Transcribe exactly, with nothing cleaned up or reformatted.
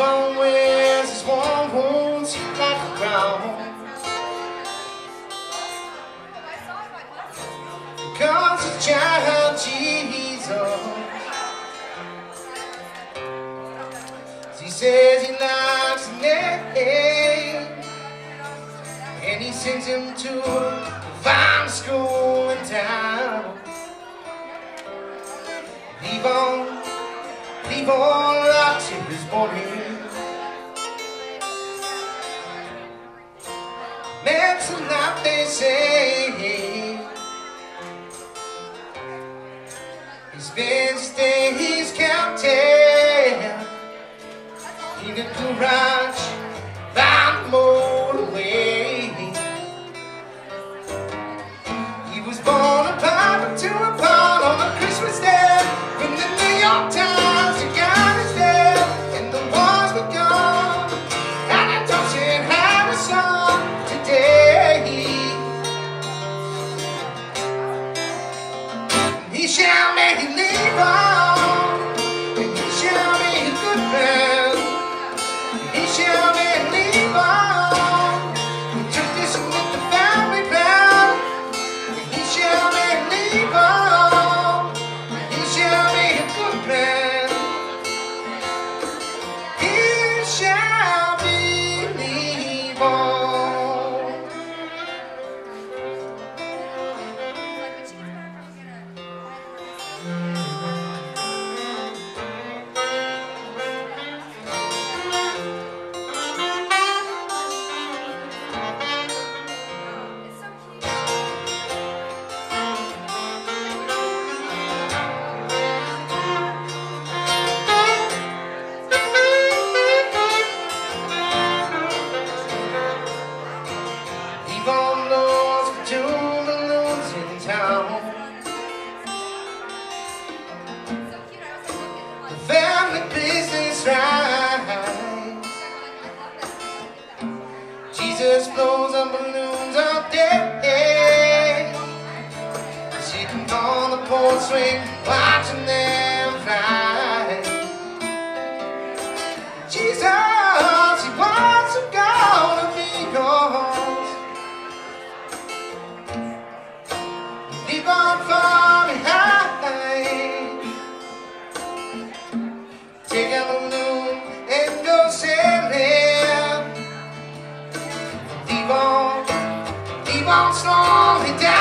Levon wears his warm wounds like a crown. God's a child, Jesus. He says he likes the name, and he sends him to the finest school in town. Levon, Levon locks in his morning. Man's a lot, they say. He spends his days counting in the garage, by the motorway. He was born a papa to a pawn on a Christmas day, when the New York Times got his death, and the wars were gone, and I don't have a song today. He shall make it live on, and he shall make a good man. He shall make it live on, with tradition with the family plan. He shall make it live on, he shall make a good man. He shall believe on. Levon knows the two balloons in town. The family business right. Jesus blows on balloons all day. Sitting on the porch swing, watching them fly. Jesus, he wants them gonna be yours. Leave on far behind. Take a balloon and go sailing. Leave on, leave on slowly down.